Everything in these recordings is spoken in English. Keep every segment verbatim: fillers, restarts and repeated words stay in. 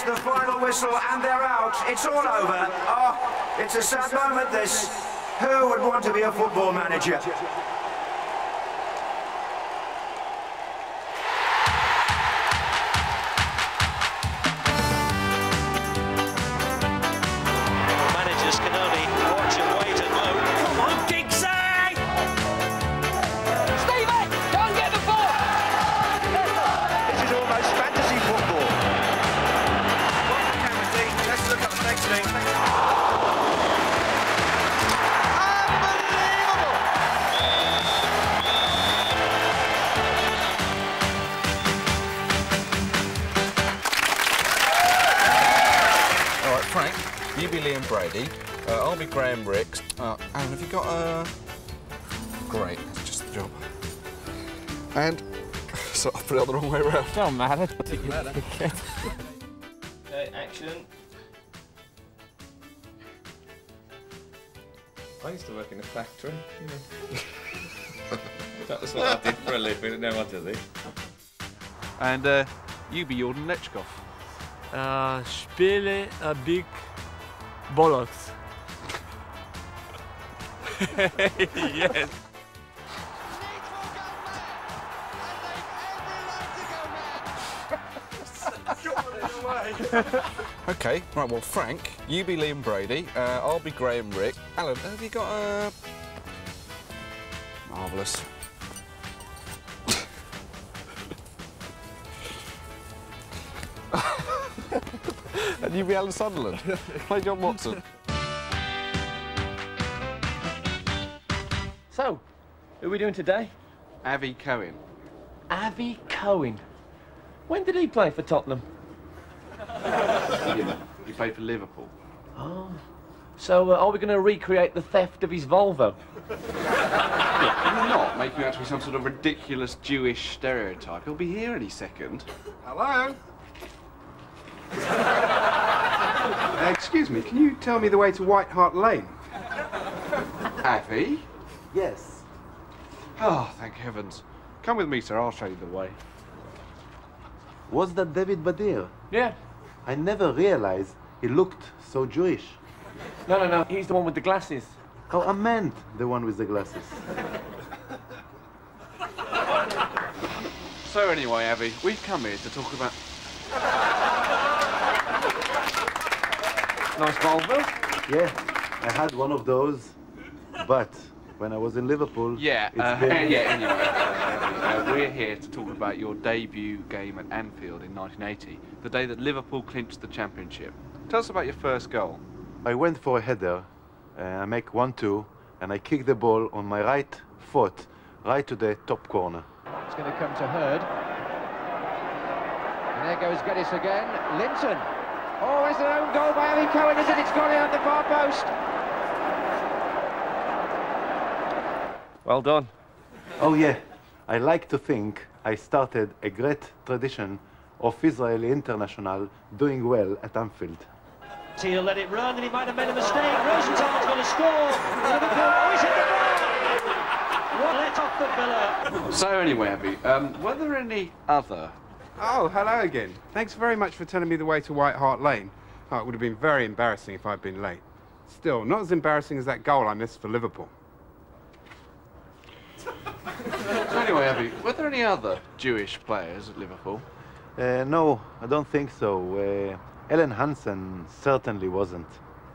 the final whistle and they're out. It's all over. Oh, it's a sad moment, this. Who would want to be a football manager? Managers can only watch and wait and hope. Come on, Giggsy! Stevie, go and get the ball! This is almost fantasy football. Well, camera D, let's look at the next thing. Frank, you be Liam Brady, uh, I'll be Graham Ricks. Uh, Aaron, have you got a... Great, that's just the job. And... So I put it on the wrong way around. Don't matter. Okay, action. I used to work in a factory. Yeah. That was what I did for a living, no one does it. And uh, you be Jordan Lechkov. Uh, spiele a big bollocks. Yes. Okay, right, well, Frank, you be Liam Brady, uh, I'll be Graham Rick. Alan, have you got a... Marvellous. And you be Alan Sunderland. Play John Watson. So, who are we doing today? Avi Cohen. Avi Cohen. When did he play for Tottenham? He played for Liverpool. Oh. So, uh, are we going to recreate the theft of his Volvo? You're not making out to be some sort of ridiculous Jewish stereotype. He'll be here any second. Hello? uh, excuse me, can you tell me the way to White Hart Lane? Avi? Yes. Oh, thank heavens. Come with me, sir. I'll show you the way. Was that David Baddiel? Yeah. I never realized he looked so Jewish. No, no, no. He's the one with the glasses. Oh, I meant the one with the glasses. So anyway, Avi, we've come here to talk about... Nice Volvo. Yeah, I had one of those, but when I was in Liverpool... Yeah, it's uh, been... yeah, anyway, uh, uh, we're here to talk about your debut game at Anfield in nineteen eighty, the day that Liverpool clinched the championship. Tell us about your first goal. I went for a header, uh, I make one two, and I kick the ball on my right foot, right to the top corner. It's going to come to Hurd. And there goes Geddes again. Linton. Oh, it's an own goal by Avi Cohen, is it? It's gone in on the far post. Well done. Oh yeah, I like to think I started a great tradition of Israeli international doing well at Anfield. He'll let it run, and he might have made a mistake. Rosenthal's going to score. Liverpool, oh, he's hit the bar! What let off the Villa. So anyway, Avi, um, were there any other... Oh, hello again. Thanks very much for telling me the way to White Hart Lane. Oh, it would have been very embarrassing if I'd been late. Still, not as embarrassing as that goal I missed for Liverpool. So anyway, Avi, were there any other Jewish players at Liverpool? Uh, no, I don't think so. Uh, Ellen Hansen certainly wasn't.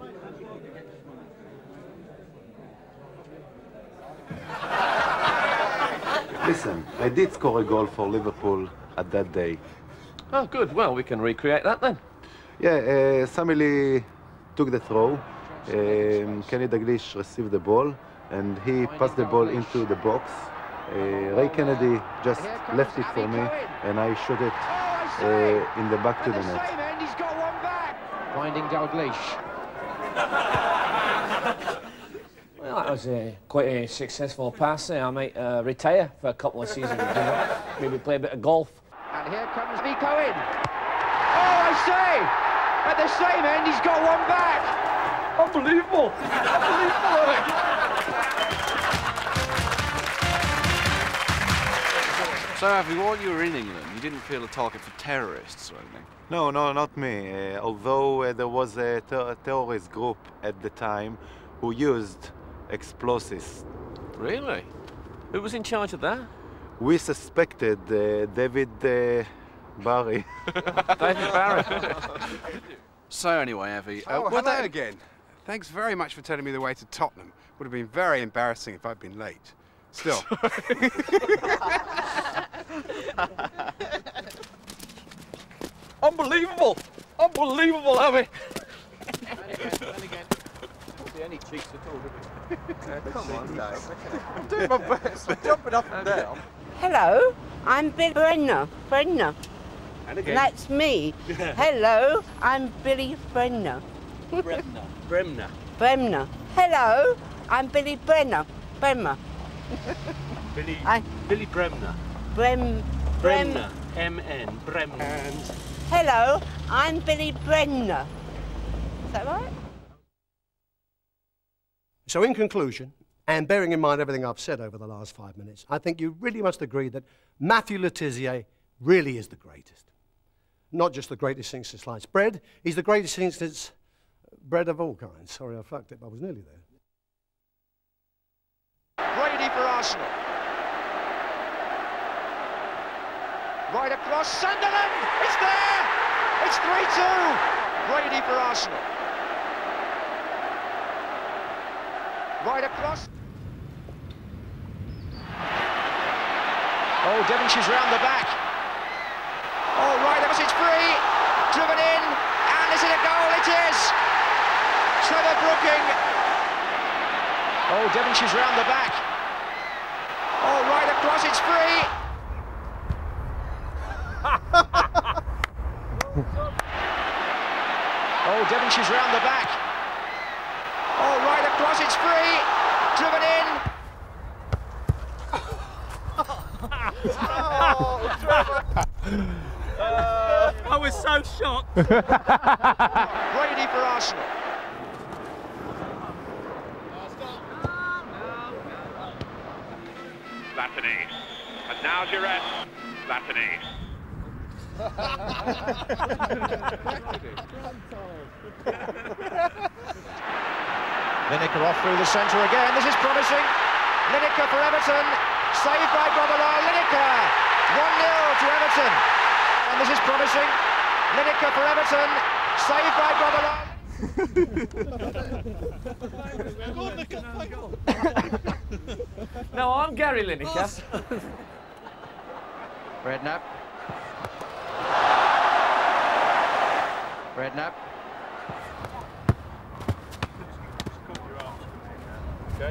Listen, I did score a goal for Liverpool at that day. Oh, good. Well, we can recreate that then. Yeah, uh, Samili took the throw. Um, Kenny Dalglish received the ball, and he passed the ball into the box. Uh, Ray Kennedy just left it for me, and I shot it uh, in the back to the net. Finding Dalglish. Well, that was uh, quite a successful pass. I might uh, retire for a couple of seasons. Maybe play a bit of golf. And here comes Avi Cohen. Oh, I say! At the same end, he's got one back. Unbelievable! Unbelievable! So, Avi, while you were in England, you didn't feel a target for terrorists or anything? No, no, not me. Uh, although uh, there was a, ter a terrorist group at the time who used explosives. Really? Who was in charge of that? We suspected uh, David uh, Barry. David Barry. So, anyway, Avi... Oh, uh, hello that... again. Thanks very much for telling me the way to Tottenham. Would have been very embarrassing if I'd been late. Still. Unbelievable! Unbelievable, Avi! Any cheeks at all, did we? Uh, come on, Dave. I'm doing my best. I'm jumping up and down. Hello, I'm Bill Brenner. Brenner. And again. That's me. Hello, I'm Billy Brenner. Bremner. Bremner. Bremner. Hello, I'm Billy Brenner. Bremner. Billy, I, Billy Bremner. Brem, Bremner. M N. Bremner. And... Hello, I'm Billy Brenner. Is that right? So in conclusion, and bearing in mind everything I've said over the last five minutes, I think you really must agree that Matthew Le Tissier really is the greatest. Not just the greatest thing since sliced bread, he's the greatest thing since bread of all kinds. Sorry, I fucked it, but I was nearly there. Brady for Arsenal. Right across, Sunderland! It's there! It's three two! Brady for Arsenal. Right across. Oh, Devonshire's round the back. Oh, right across, it's free. Driven in. And is it a goal? It is. Trevor Brooking. Oh, Devonshire's round the back. Oh, right across, it's free. Oh, Devonshire's round the back. Oh, right across, it's free. Driven in. Oh, Trevor. uh, I was so shocked. Brady for Arsenal. Latany. And now Girette. Latany. Lineker off through the centre again. This is promising. Lineker for Everton. Saved by Grobbelaar. Lineker. one nil to Everton. And this is promising. Lineker for Everton. Saved by Grobbelaar. No, I'm Gary Lineker. Redknapp. Redknapp. Okay.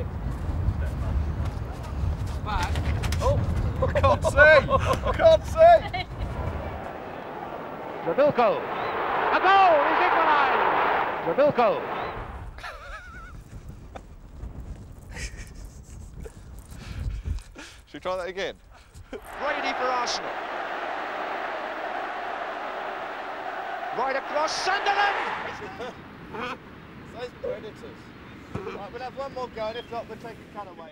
Back. Oh, I can't see! I can't see! Rabilko. A goal is equalised. Rabilko. Should we try that again? Brady for Arsenal. Right across, Sunderland! Says Predators. Right, we'll have one more go, and if not, we'll take a cutaway.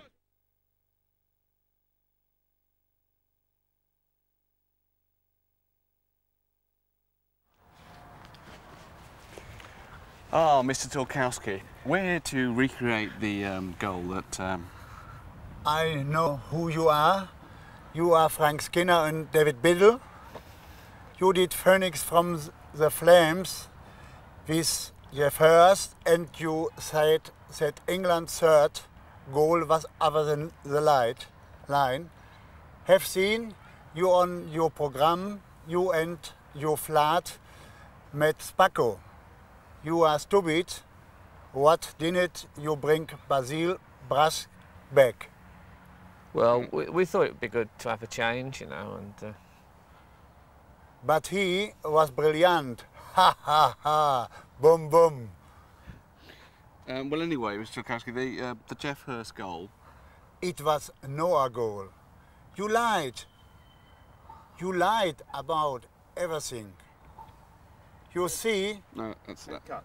Oh, Mister Tolkowski, we're here to recreate the um, goal that... Um... I know who you are. You are Frank Skinner and David Biddle. You did Phoenix from the Flames with Jeff Hurst, and you said that England's third goal was other than the light line. Have seen you on your program, you and your flat met Spacco. You are stupid. What didn't you bring Basil Brass back? Well, we, we thought it'd be good to have a change, you know, and... Uh... But he was brilliant. Ha ha ha! Boom boom! Um, well, anyway, Mister Tolkowski, the, uh, the Jeff Hurst goal... It was no goal. You lied. You lied about everything. You see... No, that's that.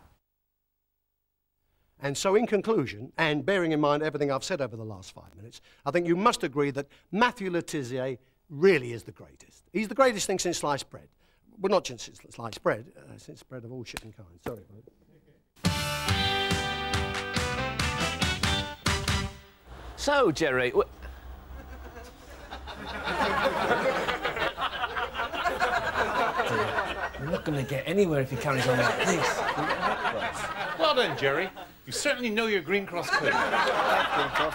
And so in conclusion, and bearing in mind everything I've said over the last five minutes, I think you must agree that Matthew Le Tissier really is the greatest. He's the greatest thing since sliced bread. Well, not just since sliced bread, uh, since bread of all shit and kind. Sorry, mate. So, Jerry... W We're not going to get anywhere if he carries on like this. Well done, Jerry. You certainly know your Green Cross code. Green Cross.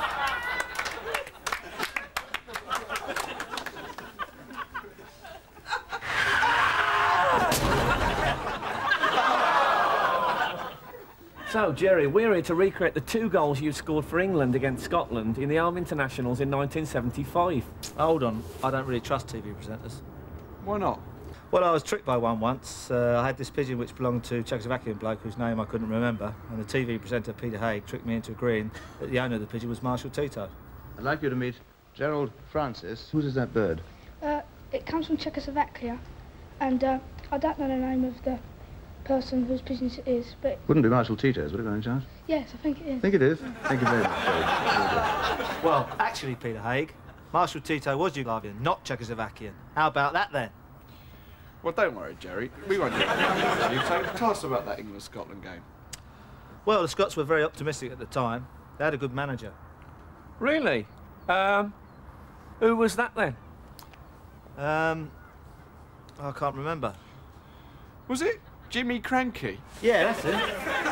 So, Jerry, we're here to recreate the two goals you scored for England against Scotland in the Home Internationals in nineteen seventy-five. Hold on, I don't really trust T V presenters. Why not? Well, I was tricked by one once. Uh, I had this pigeon which belonged to a Czechoslovakian bloke whose name I couldn't remember, and the T V presenter, Peter Haig, tricked me into agreeing that the owner of the pigeon was Marshal Tito. I'd like you to meet Gerald Francis. Whose is that bird? Uh, it comes from Czechoslovakia, and uh, I don't know the name of the person whose business it is, but... Wouldn't be Marshal Tito's, would it, by any chance? Yes, I think it is. I think it is. Thank you very much. Well, actually, Peter Haig, Marshal Tito was Yugoslavian, not Czechoslovakian. How about that, then? Well, don't worry, Jerry. We won't get you. So tell us about that England-Scotland game. Well, the Scots were very optimistic at the time. They had a good manager. Really? Um, who was that, then? Um, I can't remember. Was it Jimmy Cranky? Yeah, that's it.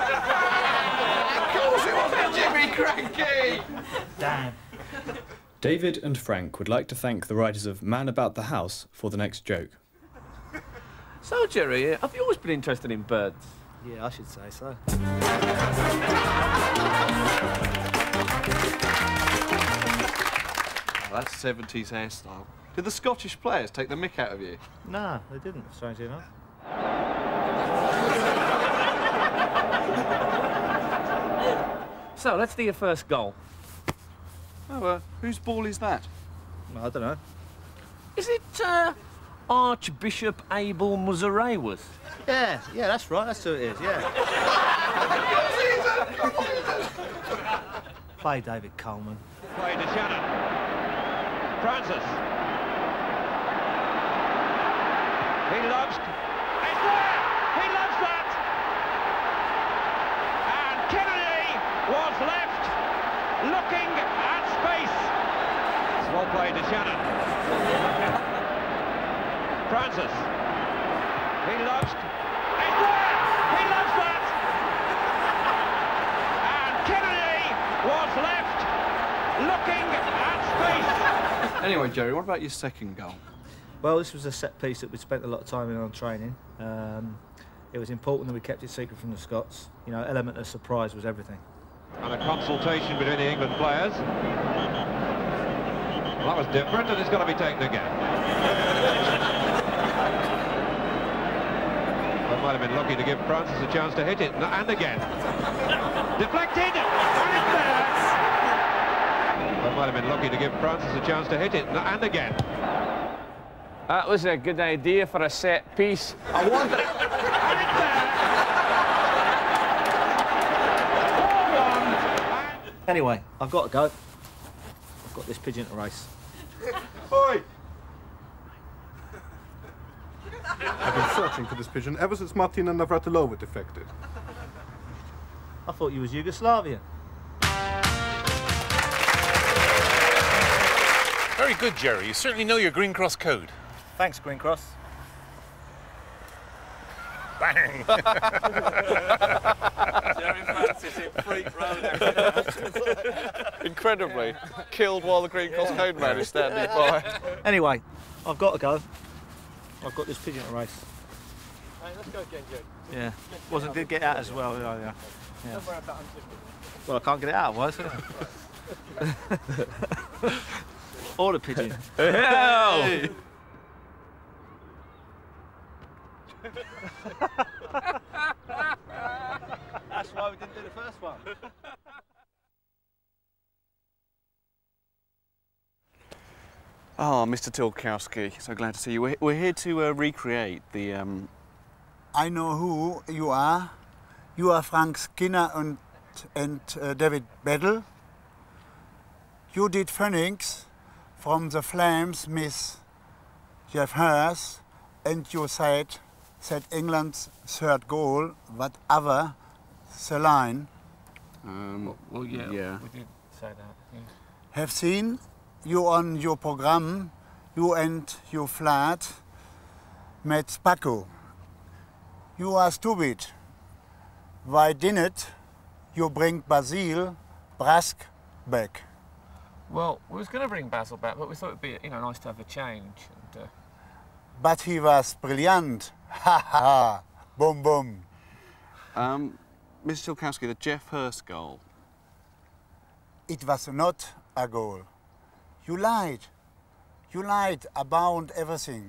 Of course it wasn't Jimmy Cranky! Damn. David and Frank would like to thank the writers of Man About the House for the next joke. So, Jerry, have you always been interested in birds? Yeah, I should say so. Oh, that's seventies hairstyle. Did the Scottish players take the mick out of you? No, they didn't, strangely enough. So, let's do your first goal. Oh, uh, whose ball is that? I don't know. Is it, uh, Archbishop Abel Muzarewas? Yeah, yeah, that's right, that's who it is, yeah. Play David Coleman. Play to Shannon. Francis. He loves... It's there! He loves that! And Kennedy was left looking at space. Well played to Shannon. Francis. He loves... It's there! He loves that! And Kennedy was left looking at space. Anyway, Jerry, what about your second goal? Well, this was a set piece that we spent a lot of time in on training. Um, it was important that we kept it secret from the Scots. You know, element of surprise was everything. And a consultation between the England players. Well, that was different, and it's got to be taken again. That might have been lucky to give Francis a chance to hit it, and again. Deflected, and it's there. That might have been lucky to give Francis a chance to hit it, and again. That was a good idea for a set piece. I wonder... Anyway, I've got to go. I've got this pigeon to race. Oi! I've been searching for this pigeon ever since Martina Navratilova defected. I thought you was Yugoslavian. Very good, Jerry. You certainly know your Green Cross code. Thanks, Green Cross. Bang! Jerry Francis in freak road. Incredibly, killed while the Green Cross code man is standing by. Anyway, I've got to go. I've got this pigeon to race. Hey, let's go again, Joe. Yeah. Wasn't did get out as well. Yeah, yeah. Yeah. Well, I can't get it out, was it? Or the pigeon. Hey! That's why we didn't do the first one. Oh, Mister Tilkowski, so glad to see you. We're, we're here to uh, recreate the... Um... I know who you are. You are Frank Skinner and, and uh, David Bedell. You did Phoenix from the Flames, Miss Jeff Hurst, and you said that England's third goal, whatever the line. Um, well, well, yeah, yeah, we did say that. Yeah. Have seen you on your program, you and your flat, met Paco. You are stupid. Why didn't you bring Basil Brask back? Well, we was going to bring Basil back, but we thought it'd be, you know, nice to have a change. And, uh... But he was brilliant. Ha ha ha! Boom boom. Um, Missus Chilkowski, the Jeff Hurst goal. It was not a goal. You lied. You lied about everything.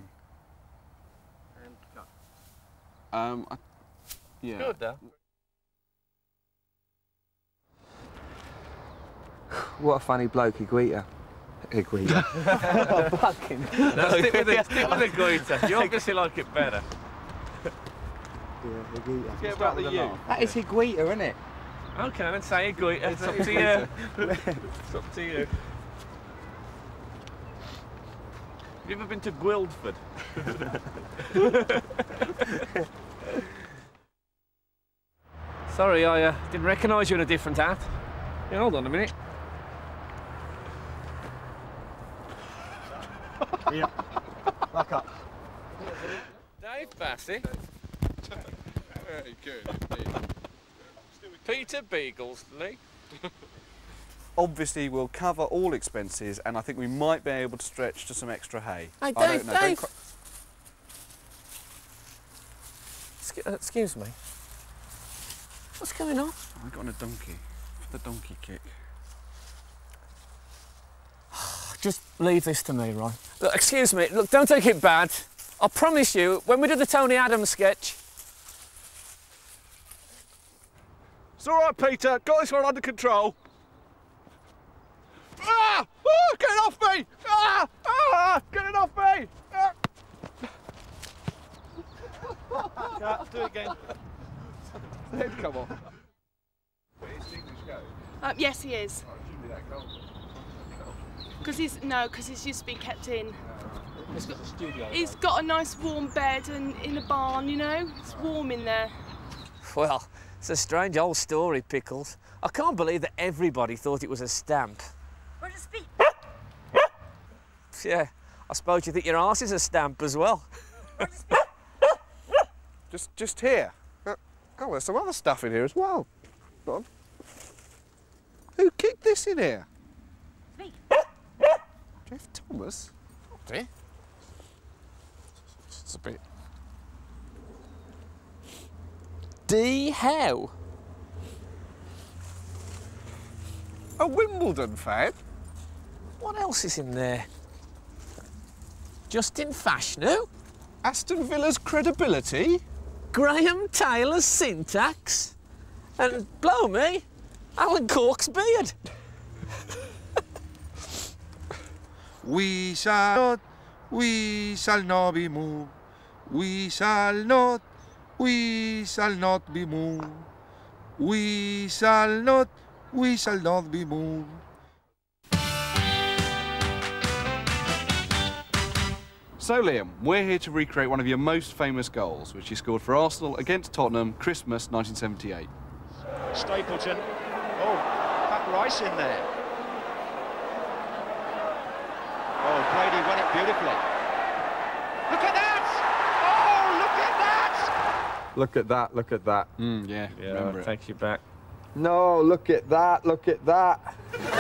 Um, I, yeah. Good, though. What a funny bloke, Iguita. Iguita. Oh, fucking. No, stick with it. Stick with Iguita. You obviously like it better. Yeah, Iguita. Let's get about the U. That is Iguita, isn't it? Okay, then say Iguita. It's up to you. It's up to you. Have you ever been to Guildford? Sorry, I uh, didn't recognise you in a different hat. Yeah, hold on a minute. Yeah. Back up. Dave Bassey. Very good indeed. Peter Beaglesley. Obviously, we'll cover all expenses, and I think we might be able to stretch to some extra hay. Hey, I Dave, don't know. Dave. Don't Excuse, uh, excuse me. What's going on? I got on a donkey. The donkey kick. Just leave this to me, right? Look, excuse me. Look, don't take it bad. I promise you, when we did the Tony Adams sketch. It's all right, Peter. Got this one under control. Ah! Oh, get it off me! Ah! Ah! Get it off me! Ah! Cut, do it again. Head come on. Um, yes, he is. Because he's no, because he's used to be kept in. He's got, he's got a nice warm bed and in a barn, you know. It's warm in there. Well, it's a strange old story, Pickles. I can't believe that everybody thought it was a stamp. Where's his feet? Yeah, I suppose you think your arse is a stamp as well. Just, just here. Uh, oh, there's some other stuff in here as well. Go on. Who kicked this in here? Me. Jeff Thomas? Eh? It's a bit... D. Howe? A Wimbledon fan? What else is in there? Justin Fashanu? Aston Villa's credibility? Graham Taylor's syntax? And, blow me, Alan Cork's beard. We shall not, we shall not be moved. We shall not, we shall not be moved. We shall not, we shall not be moved. So, Liam, we're here to recreate one of your most famous goals, which you scored for Arsenal against Tottenham, Christmas nineteen seventy-eight. Stapleton. Oh, Pat Rice in there. Oh, Brady won it beautifully. Look at that! Oh, look at that! Look at that, look at that. Mm, yeah, Yeah, remember it it. takes you back. No, look at that, look at that.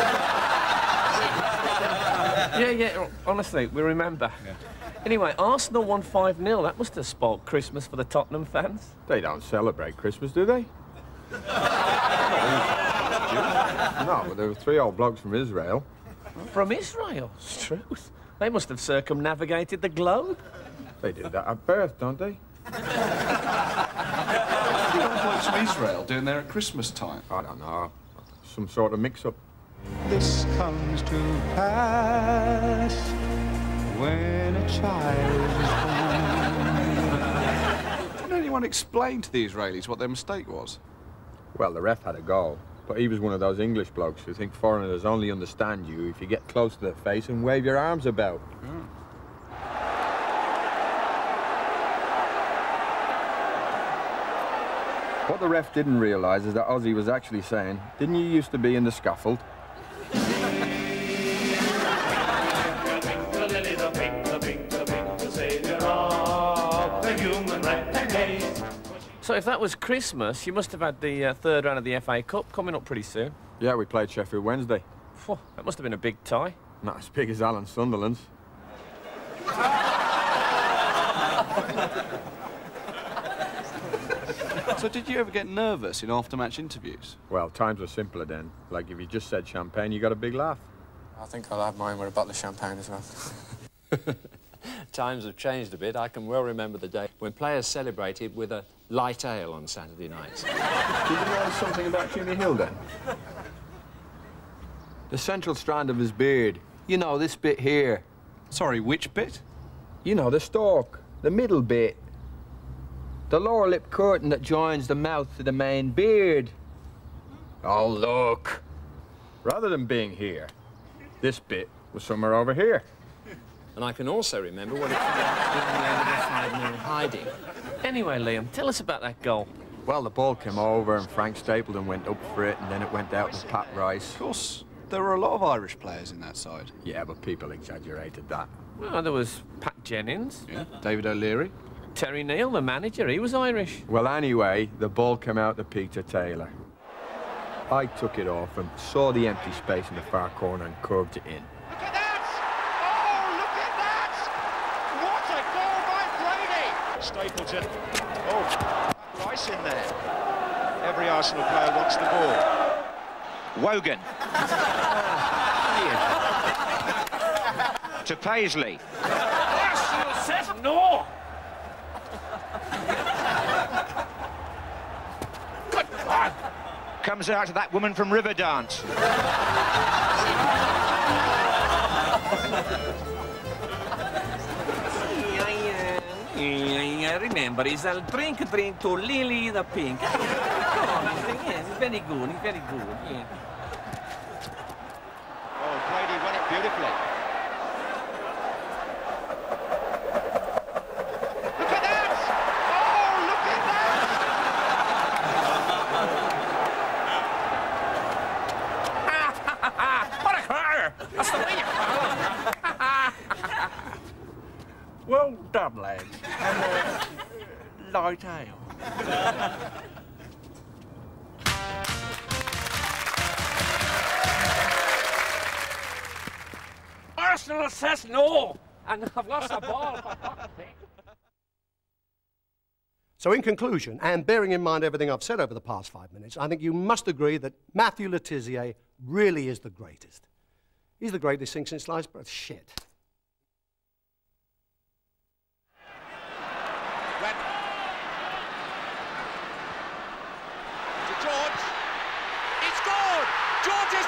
Yeah, yeah, honestly, we remember. Yeah. Anyway, Arsenal won five nil. That must have spoilt Christmas for the Tottenham fans. They don't celebrate Christmas, do they? No, but there were three old blokes from Israel. From Israel? It's true. They must have circumnavigated the globe. They do that at birth, don't they? Blokes from Israel doing there at Christmas time? I don't know. Some sort of mix-up. This comes to pass when a child is born. Did anyone explain to the Israelis what their mistake was? Well, the ref had a go, but he was one of those English blokes who think foreigners only understand you if you get close to their face and wave your arms about. Oh. What the ref didn't realise is that Ozzy was actually saying, didn't you used to be in the scaffold? So if that was Christmas, you must have had the uh, third round of the F A Cup coming up pretty soon. Yeah, we played Sheffield Wednesday. Phew, that must have been a big tie. Not as big as Alan Sunderland's. So did you ever get nervous in after-match interviews? Well, times were simpler then. Like if you just said champagne, you got a big laugh. I think I'll have mine with a bottle of champagne as well. Times have changed a bit. I can well remember the day when players celebrated with a light ale on Saturday nights. Did you know something about Jimmy Hill then? The central strand of his beard. You know, this bit here. Sorry, which bit? You know, the stalk. The middle bit. The lower lip curtain that joins the mouth to the main beard. Oh, look. Rather than being here, this bit was somewhere over here. And I can also remember what it felt like being the end of a five nil hiding. Anyway, Liam, tell us about that goal. Well, the ball came over and Frank Stapleton went up for it and then it went out with Pat Rice. Of course, there were a lot of Irish players in that side. Yeah, but people exaggerated that. Well, there was Pat Jennings. Yeah, David O'Leary. Terry Neal, the manager, he was Irish. Well, anyway, the ball came out to Peter Taylor. I took it off and saw the empty space in the far corner and curved it in. Look at that! Oh, look at that! What a goal by Brady! Stapleton. Oh, Rice in there. Every Arsenal player wants the ball. Wogan. To Paisley. Arsenal says no! Good God! Comes out to that woman from Riverdance. I remember, it's a drink, drink to Lily the Pink. Yes, it's very good, it's very good, yeah. Oh, Brady won it beautifully. Look at that! Oh, look at that! What a car! That's the way you Well done, lads. And uh, light ale. Arsenal says no! And I've lost the ball. So in conclusion, and bearing in mind everything I've said over the past five minutes, I think you must agree that Matthew Le Tissier really is the greatest. He's the greatest thing since sliced bread. Shit. George. He scored! George has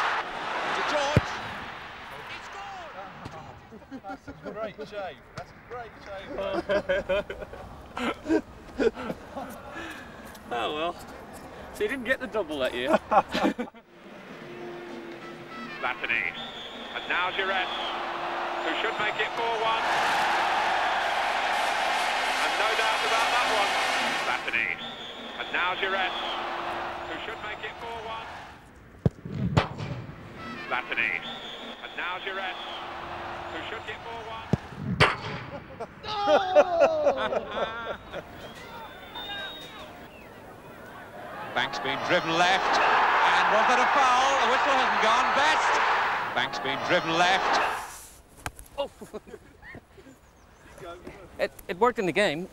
done it! To George. He scored! That's a great shave. That's a great shave. Oh, well. So you didn't get the double that year. Latany. And now Giresse, who should make it four one. And no doubt about that one. Latany. And now Giresse, who should make it four one. Latany. And now Giresse, who should get four one. Banks being driven left. And was that a foul? The whistle hasn't gone. Best. Banks being driven left. Oh. it, it worked in the game.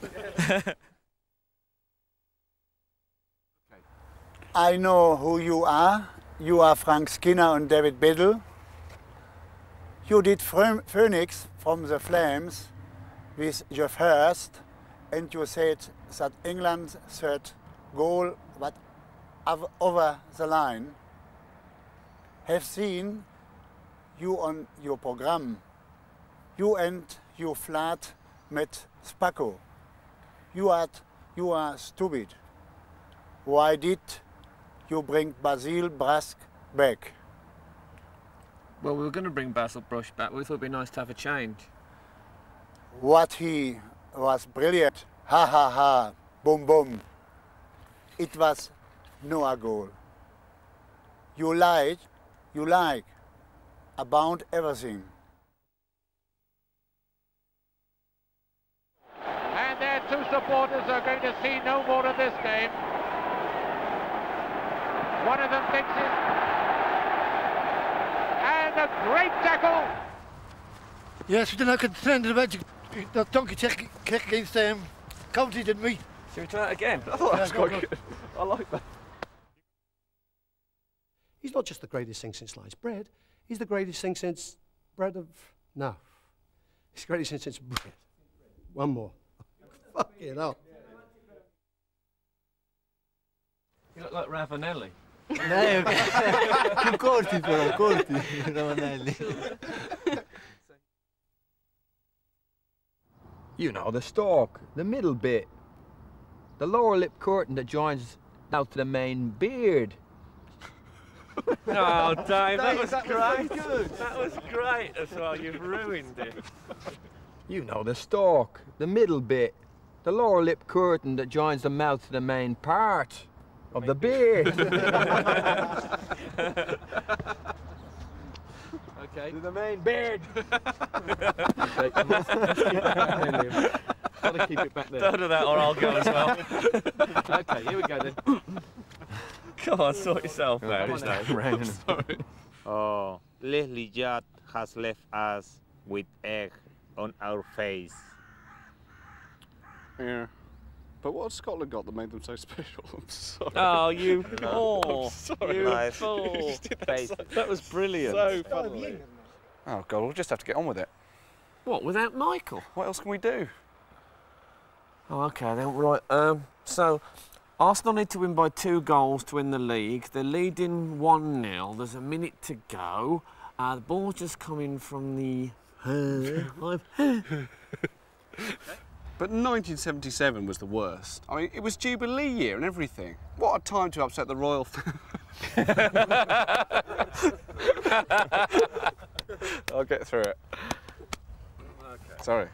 I know who you are. You are Frank Skinner and David Biddle. You did Phoenix from the Flames with Jeff Hurst, and you said that England's third goal was over the line. Have seen you on your program. You and you flat met Spacco. You are, you are stupid. Why did you bring Basil Brask back? Well, we were going to bring Basil Brush back. We thought it'd be nice to have a change. What he was brilliant. Ha ha ha. Boom boom. it was no a goal. You like, you like about everything. And their two supporters are going to see no more of this game. One of them thinks it. And a great tackle. Yes, we did not contend about that donkey kick, kick against um, County, didn't we? Should we try that again? I thought that was quite good. I like that. He's not just the greatest thing since sliced bread, he's the greatest thing since bread of... No. He's the greatest thing since bread. One more. Fucking hell. You look like Ravanelli. No, più corti però, corti, Ravanelli. You know, the stalk, the middle bit. The lower lip curtain that joins out to the main beard. Oh, Dave, that was that great. Was so good. That was great as well. You've ruined it. You know, the stalk, the middle bit. The lower lip curtain that joins the mouth to the main part of the beard. Okay. To the main beard. Okay, let's, let's keep it back there, Liam. Gotta keep it back there. Don't do that or I'll go as well. Okay, here we go then. Come on, sort yourself out. It's not raining. Sorry. Oh, Leslie Judd has left us with egg on our face. Yeah. But what had Scotland got that made them so special? I'm sorry. Oh, you poor. I'm sorry. You Nice. poor. Face. That was brilliant. So funny. Oh, God, we'll just have to get on with it. What, without Michael? What else can we do? Oh, OK, then, right. Um, so, Arsenal need to win by two goals to win the league. They're leading one nil. There's a minute to go. Uh, the ball's just coming from the... But nineteen seventy-seven was the worst. I mean, it was Jubilee year and everything. What a time to upset the royal family. I'll get through it. Okay. Sorry.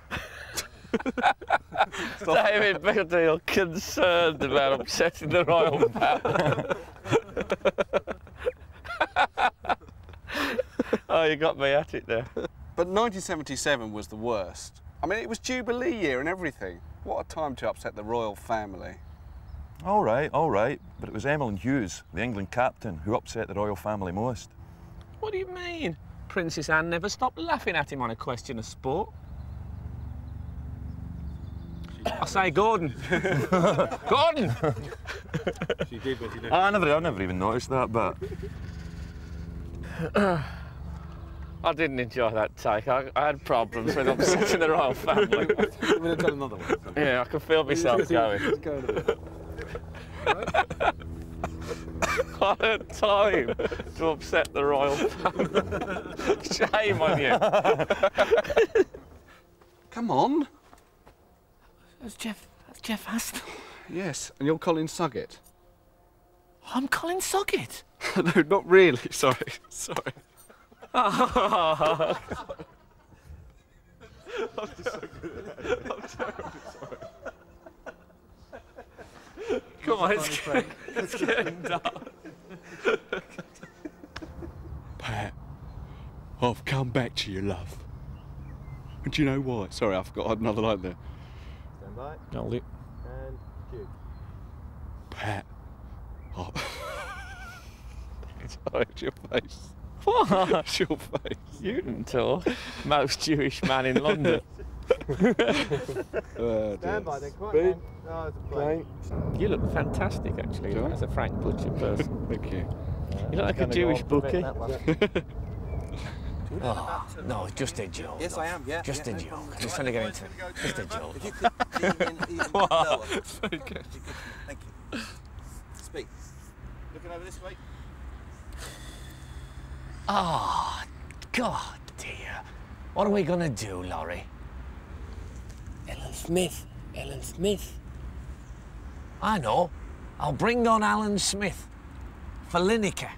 David Beatty, you're concerned about upsetting the royal family. Oh, you got me at it there. But nineteen seventy-seven was the worst. I mean, it was Jubilee year and everything. What a time to upset the royal family. All right, all right. But it was Emlyn Hughes, the England captain, who upset the royal family most. What do you mean? Princess Anne never stopped laughing at him on a question of sport. I say Gordon. Gordon! She did, but you know. I never, I never even noticed that, but... I didn't enjoy that take. I, I had problems with upsetting the royal family. We're going to tell another one. Yeah, I can feel myself going. What a time to upset the royal family. Shame on you. Come on. That's Jeff, that's Jeff Astle. Yes, and you're Colin Suggett. I'm Colin Suggett. No, not really. Sorry, sorry. Oh. I'm just so good at it. I'm terribly sorry. Come on, it's, get, it's getting dark. Pat, I've come back to you, love. And do you know why? Sorry, I forgot I had another line there. Stand by. Hold it. And cue. Pat. Oh. Sorry, it's your face. What? It's your face. You didn't talk. Most Jewish man in London. Oh, Stand by then, quite long. No, it's a plane. You look fantastic, actually, Do I? as a Frank Butcher person. Thank you. You look like a Jewish bookie. Oh, no, just a joke. Yes, love. I am, yeah. Just yeah, a no, joke. no, Just no, trying to get no, into no, it. Just a joke. If you could even, even lower. Very good. Thank you. Speak. Looking over this way. Oh, God, dear. What are we going to do, Laurie? Ellen Smith. Ellen Smith. I know. I'll bring on Alan Smith for Lineker.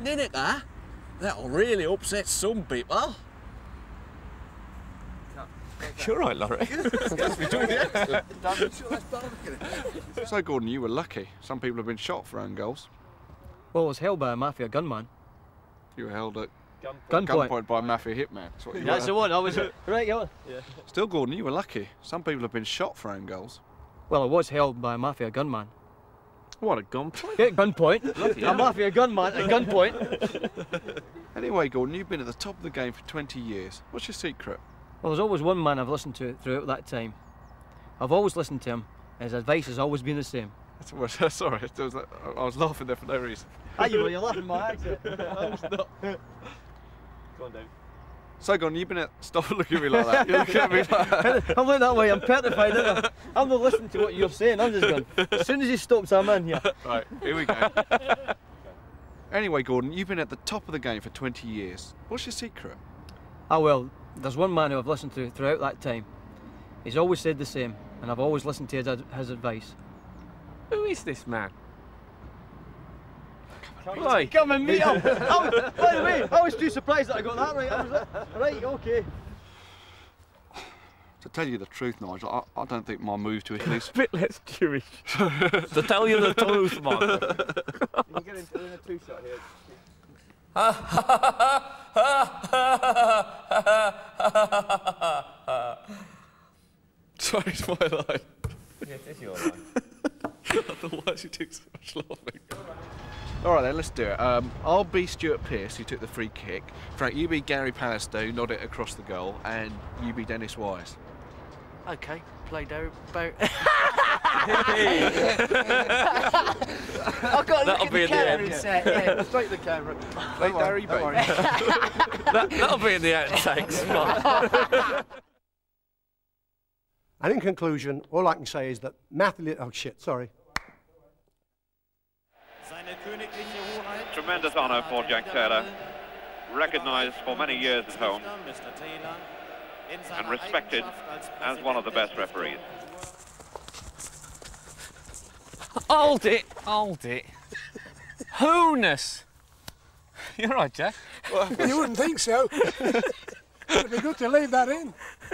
Lineker? That'll really upset some people. You're right, Laurie. Yes, we do the accent. So, Gordon, you were lucky. Some people have been shot for own goals. Well, I was held by a mafia gunman. You were held at gunpoint, gunpoint by a mafia hitman. That's, what you That's were. the one. I was right. Go on. Yeah. Still, Gordon, you were lucky. Some people have been shot for own goals. Well, I was held by a mafia gunman. What, a gunpoint? Yeah, gunpoint. A mafia gunman at gunpoint. Anyway, Gordon, you've been at the top of the game for twenty years. What's your secret? Well, there's always one man I've listened to throughout that time. I've always listened to him, and his advice has always been the same. That's, sorry, I was, I was laughing there for no reason. Ah, you were, you're laughing at my accent. I was not. Go on, Dave. So, Gordon, you've been at... Stop looking at me like that. You're looking at me like that. I'm like that way, I'm petrified. Aren't I? I'm not listening to what you're saying, I'm just going. As soon as he stops, I'm in here. Right, here we go. Anyway, Gordon, you've been at the top of the game for twenty years. What's your secret? Ah, well, there's one man who I've listened to throughout that time. He's always said the same, and I've always listened to his, ad his advice. Who is this man? Right. Come and meet him. I was, by the way, I was too surprised that I got that right. I was like, right, okay. To tell you the truth, Nigel, I, I don't think my move to Italy is a bit less Jewish. To tell you the truth, Michael. Can you get into a two-shot here? Sorry, it's my line. Yeah, it is your line. Otherwise, you took so much laughing. All right, then, let's do it. Um, I'll be Stuart Pearce, who took the free kick. Frank, you be Gary Pallister, who nodded it across the goal, and you be Dennis Wise. Okay, play Darry. I've got to That'll look be at in the the camera end. and say, yeah, straight the camera. Play Darry, baby. that, that'll be in the outtakes. And in conclusion, all I can say is that Matthew... Oh, shit, sorry. Tremendous honour for Jack Taylor, recognised for many years at home and respected as one of the best referees. Hold it, hold it. Who-ness. You're right, Jack. Well, you wouldn't think so. It'd be good to leave that in.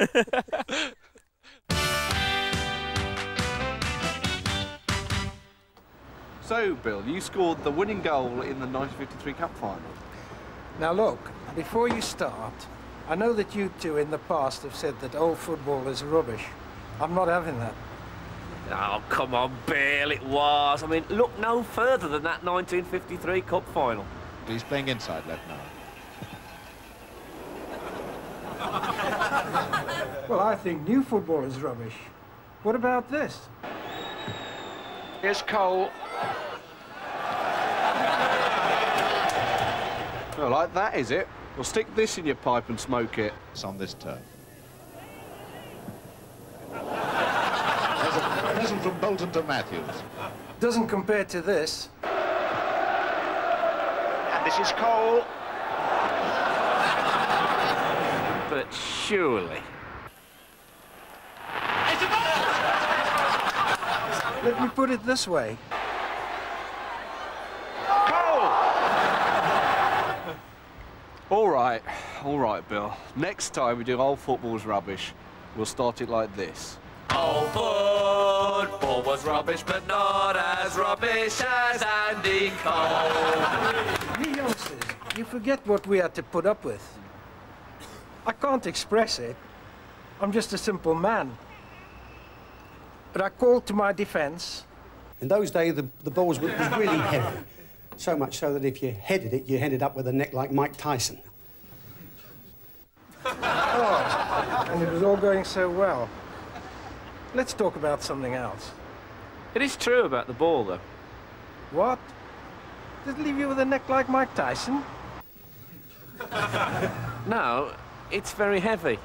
So, Bill, you scored the winning goal in the nineteen fifty-three Cup final. Now look, before you start, I know that you two in the past have said that old football is rubbish. I'm not having that. Oh, come on, Bill, it was. I mean, look no further than that nineteen fifty-three Cup final. He's playing inside left now. Well, I think new football is rubbish. What about this? Here's Cole. Well, like that, is it? Well, stick this in your pipe and smoke it. It's on this turn. There's a present from Bolton to Matthews. Doesn't compare to this. And this is Cole. But surely. Let me put it this way. All right, all right, Bill. Next time we do old football's rubbish, we'll start it like this. Old football was rubbish, but not as rubbish as Andy Cole. You youngsters, you forget what we had to put up with. I can't express it. I'm just a simple man. But I called to my defence. In those days, the, the balls were was really heavy. So much so that if you headed it, you ended up with a neck like Mike Tyson. Oh, and it was all going so well. Let's talk about something else. It is true about the ball, though. What? Does it leave you with a neck like Mike Tyson? No, it's very heavy.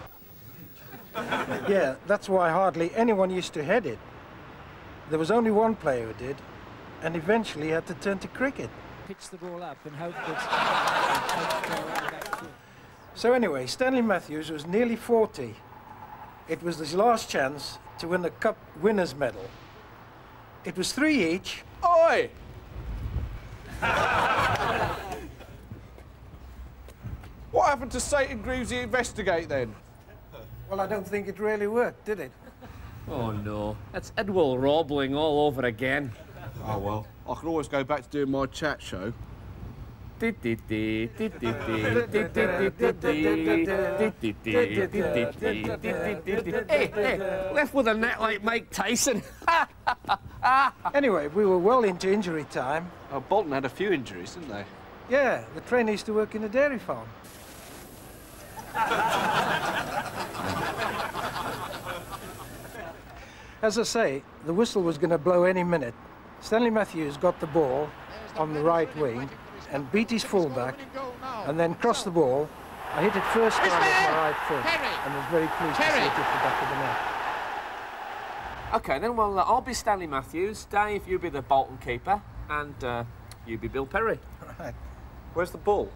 Yeah, that's why hardly anyone used to head it. There was only one player who did, and eventually had to turn to cricket. Pitch the ball up and hope that... So anyway, Stanley Matthews was nearly forty. It was his last chance to win the Cup Winners' Medal. It was three each. Oi! What happened to Satan Greavesy Investigate then? Well, I don't think it really worked, did it? Oh no, that's Edwell Roebling all over again. Oh well, I can always go back to doing my chat show. Hey, hey, left with a net like Mike Tyson. Anyway, we were well into injury time. Oh, Bolton had a few injuries, didn't they? Yeah, the trainer used to work in a dairy farm. As I say, the whistle was going to blow any minute. Stanley Matthews got the ball on the right wing and beat his fullback and then crossed the ball. I hit it first time with my right foot and was very pleased to see it hit the back of the net. OK, then, well, uh, I'll be Stanley Matthews, Dave, you be the Bolton keeper, and uh, you be Bill Perry. Right. Where's the ball?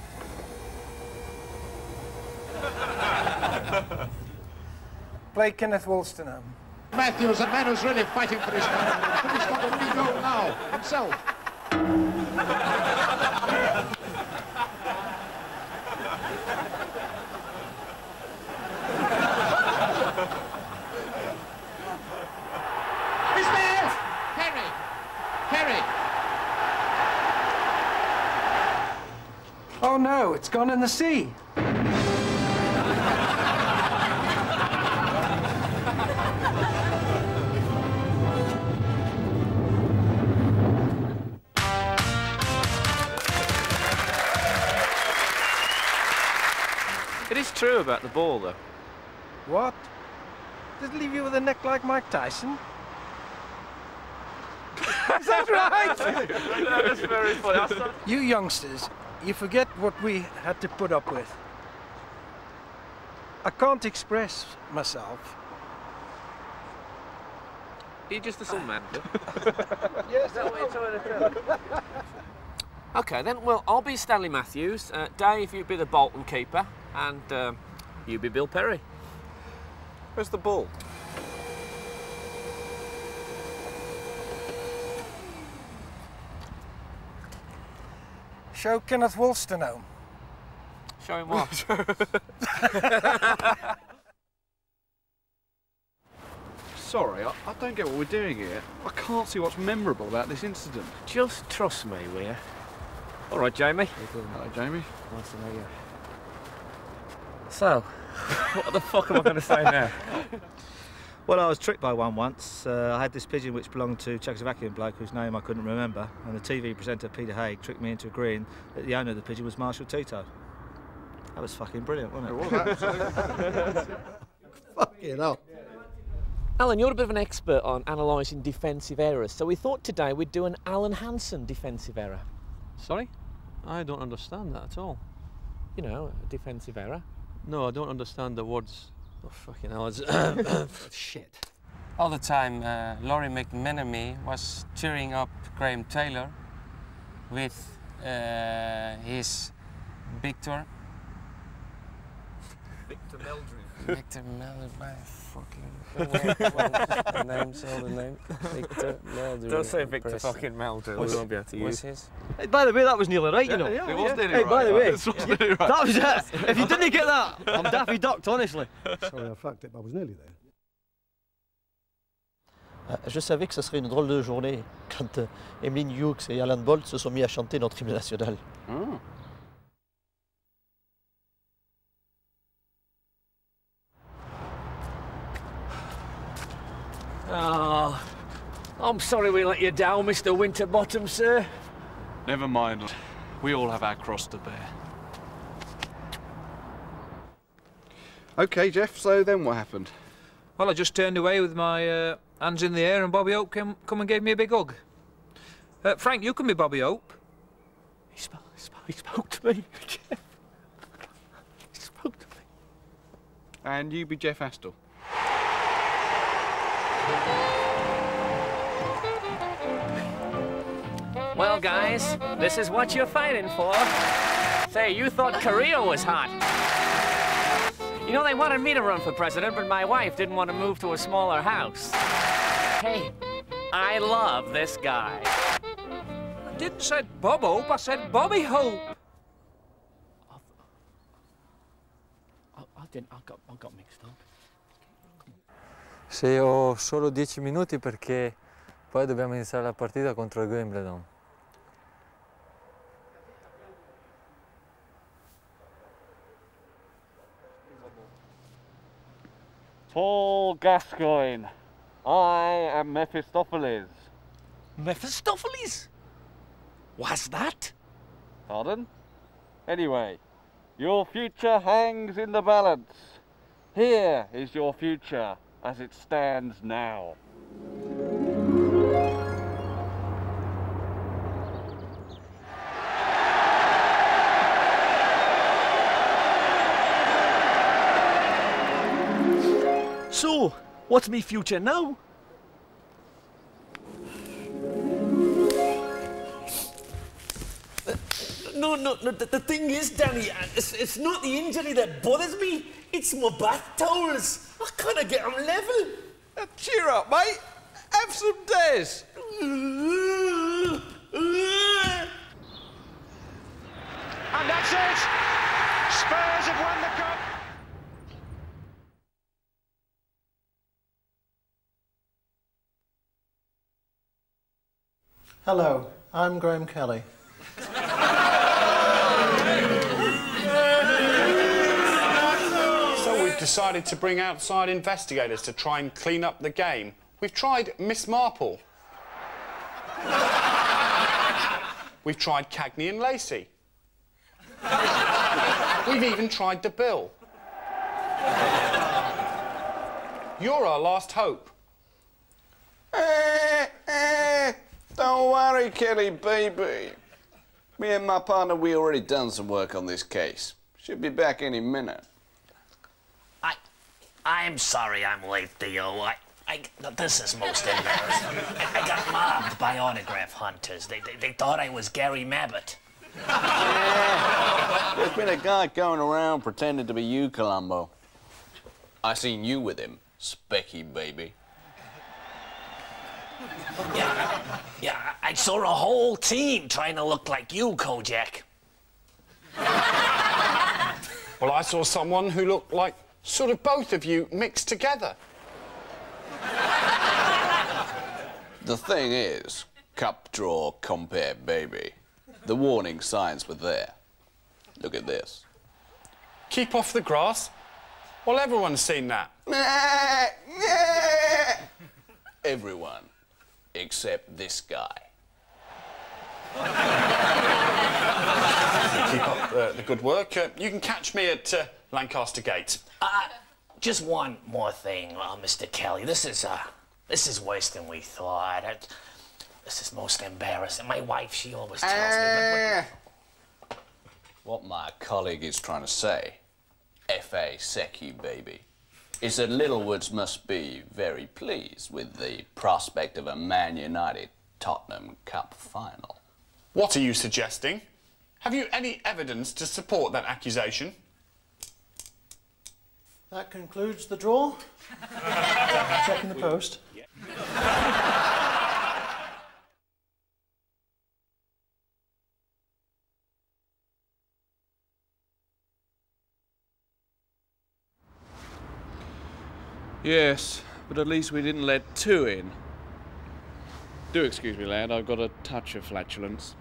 Play Kenneth Wolstenholme. Matthews, a man who's really fighting for his life. He's got a new goal now, himself. He's there! Perry! Perry! Oh no, it's gone in the sea. It is true about the ball, though. What? Does it leave you with a neck like Mike Tyson? Is that right? That's very funny. You youngsters, you forget what we had to put up with. I can't express myself. Are you just a son man? Yes, that's what you're trying to tell. OK, then, well, I'll be Stanley Matthews, uh, Dave, you be the Bolton keeper, and uh, you be Bill Perry. Where's the ball? Show Kenneth Wolstenholme. Show him what? Sorry, I, I don't get what we're doing here. I can't see what's memorable about this incident. Just trust me, will you? All right, Jamie. Hello, Jamie. Nice to meet you. So, what the fuck am I going to say now? Well, I was tricked by one once. Uh, I had this pigeon which belonged to a Czechoslovakian bloke whose name I couldn't remember, and the T V presenter Peter Haig tricked me into agreeing that the owner of the pigeon was Marshall Tito. That was fucking brilliant, wasn't it? It was, absolutely. Fucking hell. Alan, you're a bit of an expert on analysing defensive errors, so we thought today we'd do an Alan Hansen defensive error. Sorry? I don't understand that at all. You know, a defensive error. No, I don't understand the words. Oh, fucking hell. It's Shit. All the time, uh, Laurie McMenemy was cheering up Graham Taylor with uh, his Victor. Victor Meldrew. Victor Meldrew, my fucking... the names, all the names. Victor Meldrew. Don't say Victor fucking Meldrew, we won't be able to use. What's his? Hey, by the way, that was nearly right, you know. Yeah, it was nearly hey, right. by the way, It was nearly right. that was it. If you didn't get that, I'm daffy ducked, honestly. Sorry, I fucked it, but I was nearly there. Je savais que ce serait une drôle de journée quand euh, Emmeline Hughes et Alan Bolt se sont mis à chanter notre hymne national. Mm. Oh, I'm sorry we let you down, Mister Winterbottom, sir. Never mind. We all have our cross to bear. OK, Jeff, so then what happened? Well, I just turned away with my uh, hands in the air and Bobby Hope came come and gave me a big hug. Uh, Frank, you can be Bobby Hope. He spoke, he spoke, he spoke to me, Jeff. He spoke to me. And you be Jeff Astle. Well, guys, this is what you're fighting for. Say, you thought Korea was hot. You know, they wanted me to run for president, but my wife didn't want to move to a smaller house. Hey, I love this guy. I didn't say Bob Hope, I said Bobby Hope. I, I didn't. I got, I got mixed up. Se ho solo dieci minuti perché poi dobbiamo iniziare la partita contro il Wimbledon. Paul Gascoigne, I am Mephistopheles. Mephistopheles? What's that? Pardon? Anyway, your future hangs in the balance. Here is your future as it stands now. So, what's me future now? No, no, no, the, the thing is, Danny, it's, it's not the injury that bothers me, it's my bath towels. I can't get them level. Uh, cheer up, mate. Have some days. And that's it. Spurs have won the cup. Hello, I'm Graham Kelly. So we've decided to bring outside investigators to try and clean up the game. We've tried Miss Marple. We've tried Cagney and Lacey. We've even tried the Bill. You're our last hope. Eh, eh, don't worry, Kelly, baby. Me and my partner, we already done some work on this case. Should be back any minute. I, I'm sorry I'm late, Theo. I, I, this is most embarrassing. I, I got mobbed by autograph hunters. They, they, they thought I was Gary Mabbott. Yeah. There's been a guy going around pretending to be you, Columbo. I seen you with him, Specky baby. Yeah, yeah, I saw a whole team trying to look like you, Kojak. Well, I saw someone who looked like sort of both of you mixed together. The thing is, cup draw, compare, baby. The warning signs were there. Look at this. Keep off the grass? Well, everyone's seen that. Everyone. Except this guy. Keep up uh, the good work. Uh, you can catch me at uh, Lancaster Gate. Uh, just one more thing, uh, Mister Kelly. This is, uh, this is worse than we thought. It, this is most embarrassing. My wife, she always tells Uh, me, but... What my colleague is trying to say, F A Secky baby, is that Littlewoods must be very pleased with the prospect of a Man United Tottenham Cup final. What are you suggesting? Have you any evidence to support that accusation? That concludes the draw. Check in the post. Yes, but at least we didn't let two in. Do excuse me, lad, I've got a touch of flatulence.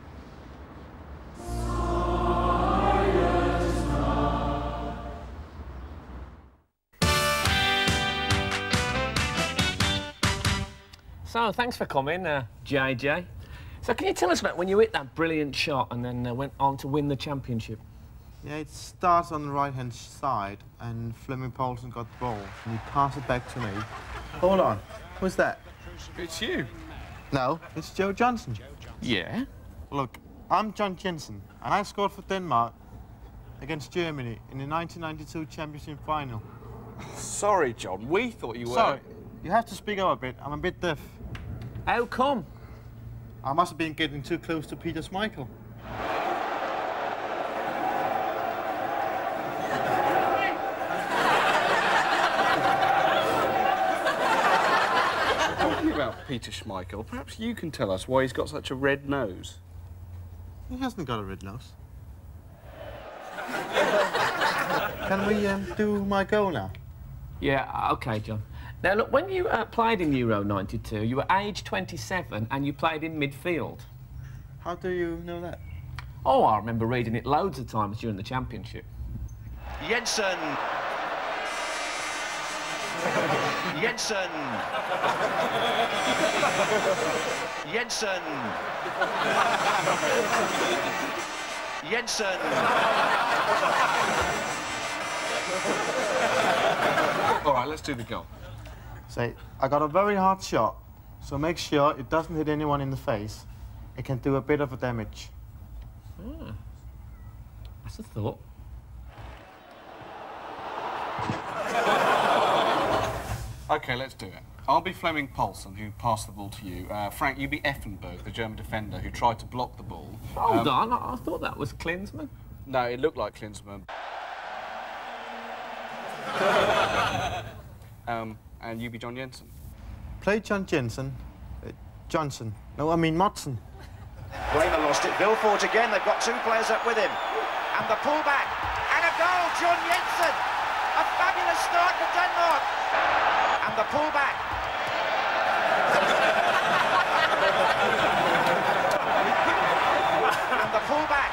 So, thanks for coming, uh, J J. So, can you tell us about when you hit that brilliant shot and then uh, went on to win the championship? Yeah, it starts on the right-hand side, and Fleming Poulsen got the ball, and he passed it back to me. Hold on, who's that? It's you. No, it's Joe Johnson. Yeah? Look, I'm John Jensen, and I scored for Denmark against Germany in the nineteen ninety-two championship final. Sorry, John, we thought you were... Sorry, you have to speak up a bit. I'm a bit deaf. How come? I must have been getting too close to Peter Schmeichel. Talking about Peter Schmeichel, perhaps you can tell us why he's got such a red nose. He hasn't got a red nose. Can we um, do my goal now? Yeah, OK, John. Now, look, when you uh, played in Euro ninety-two, you were age twenty-seven and you played in midfield. How do you know that? Oh, I remember reading it loads of times during the championship. Jensen. Jensen. Jensen. Jensen. All right, let's do the goal. Say, I got a very hard shot, so make sure it doesn't hit anyone in the face. It can do a bit of a damage. Hmm. That's a thought. OK, let's do it. I'll be Fleming Poulsen, who passed the ball to you. Uh, Frank, you be Effenberg, the German defender, who tried to block the ball. Hold um, on, I, I thought that was Klinsmann. No, it looked like Klinsmann. um, and you be John Jensen. Play John Jensen. Uh, Johnson. No, I mean Motson. Bramer lost it. Vilfort again. They've got two players up with him. And the pullback. And a goal. John Jensen. A fabulous start for Denmark. And the pullback. And the pullback.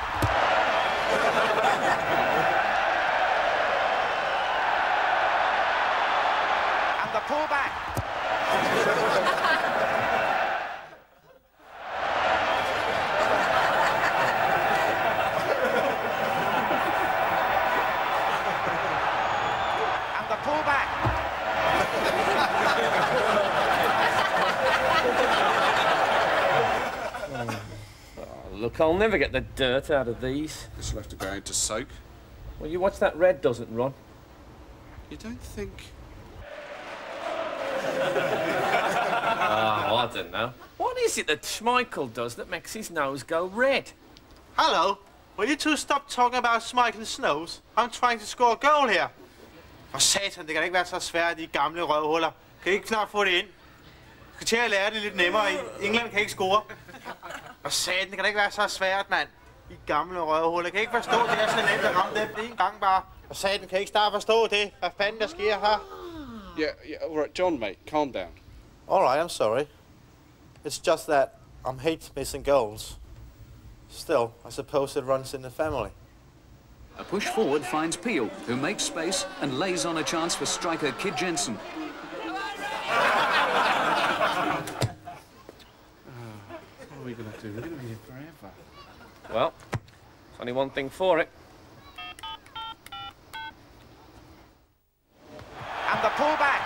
And the pullback. And the pullback. Oh, look, I'll never get the dirt out of these. This will have to go into soak. Well, you watch that red doesn't run. You don't think... Oh, I don't know. What is it that Schmeichel does that makes his nose go red? Hello. Will you two stop talking about Schmeichel's nose? I'm trying to score a goal here. For satan, det kan ikke være så svært, de gamle røvhuller. Kan I ikke snart få det ind? Skal til at lære det lidt nemmere. England kan ikke score. For satan, det kan ikke være så svært, mand. De gamle røvhuller. Kan I ikke forstå, det er så nemt at ramme dem en gang bare. For satan, kan I ikke snart forstå det? Hvad fanden der sker her? Yeah, yeah, all right, John, mate, calm down. All right, I'm sorry. It's just that I hate missing goals. Still, I suppose it runs in the family. A push forward finds Peel, who makes space and lays on a chance for striker Kid Jensen. Uh, what are we going to do? We're going to be here forever. Well, there's only one thing for it. And the pullback.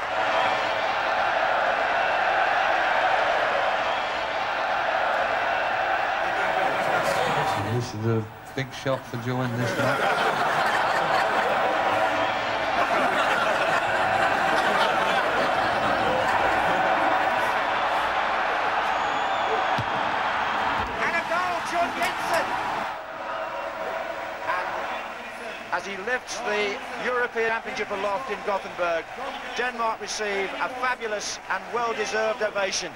This is a big shot for Joe in this match. And a goal, John Jensen. And as he lifts the European Championship aloft in Gothenburg, Denmark receive a fabulous and well-deserved ovation.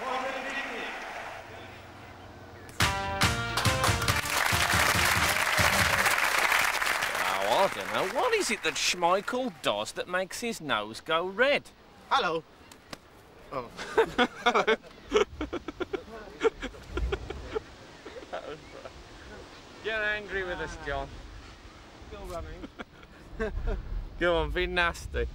I don't know. What is it that Schmeichel does that makes his nose go red? Hello. Oh. Get angry with us, John. Go running. Go on, be nasty.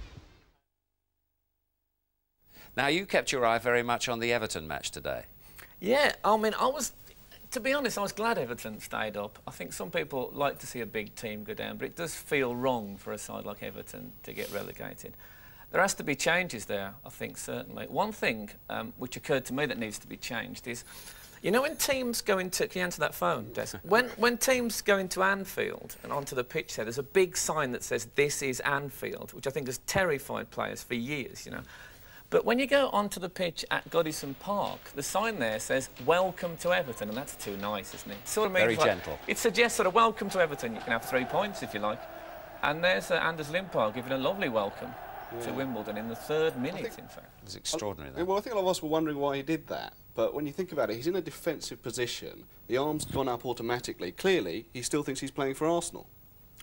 Now, you kept your eye very much on the Everton match today. Yeah, I mean, I was... To be honest, I was glad Everton stayed up. I think some people like to see a big team go down, but it does feel wrong for a side like Everton to get relegated. There has to be changes there, I think, certainly. One thing um, which occurred to me that needs to be changed is, you know, when teams go into... Can you answer that phone, Des? when, when teams go into Anfield and onto the pitch there, there's a big sign that says, "This is Anfield," which I think has terrified players for years, you know. But when you go onto the pitch at Goodison Park, the sign there says, "Welcome to Everton," and that's too nice, isn't it? Sort of means Very like, gentle. It suggests sort of, welcome to Everton. You can have three points if you like. And there's uh, Anders Limpar giving a lovely welcome yeah. to Wimbledon in the third minute, in fact. It's extraordinary, I, well, I think a lot of us were wondering why he did that. But when you think about it, he's in a defensive position. The arm's gone up automatically. Clearly, he still thinks he's playing for Arsenal.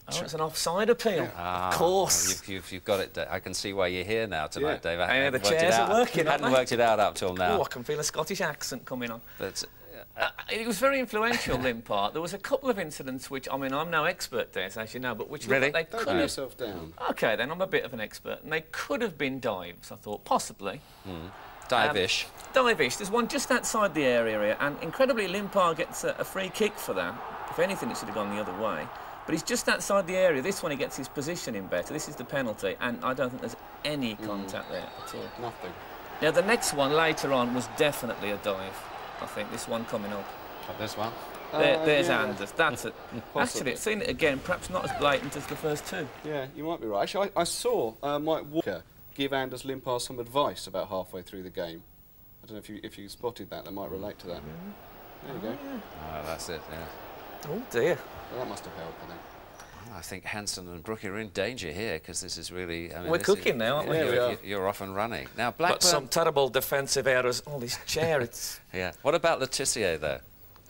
Oh, it's an offside appeal. Yeah. Ah, of course. You've, you've, you've got it. I can see why you're here now tonight, Yeah. Dave. I Yeah, hadn't the worked chairs it are out. working, hadn't aren't they? worked it out up till now. Oh, I can feel a Scottish accent coming on. But, uh, it was very influential, Limpart. There was a couple of incidents which, I mean, I'm no expert, Des, as you know, but which Really? they Don't could put have... yourself down. OK, then, I'm a bit of an expert. And they could have been dives, I thought, possibly. Hmm. Dive-ish. Um, dive-ish. There's one just outside the area here, and incredibly, Limpart gets a, a free kick for that. If anything, it should have gone the other way. But he's just outside the area. This one, he gets his position in better. This is the penalty, and I don't think there's any contact mm. there at all. Nothing. Now, the next one later on was definitely a dive, I think, this one coming up. Like this one? There, uh, there's yeah. Anders. That's it. Actually, it's seen it again, perhaps not as blatant as the first two. Yeah, you might be right. Actually, I, I saw uh, Mike Walker give Anders Limpart some advice about halfway through the game. I don't know if you if you spotted that. That might relate to that. There you oh, go. Yeah. Oh, that's it, yeah. Oh, dear. Well, that must have helped, I think. Well, I think Hansen and Brookie are in danger here, because this is really... I mean, We're cooking is, now, aren't we? Yeah, You're, you're, you're off and running. Now, Blackburn... But some terrible defensive errors. Oh, this chair, it's... Yeah. What about Letitia, though?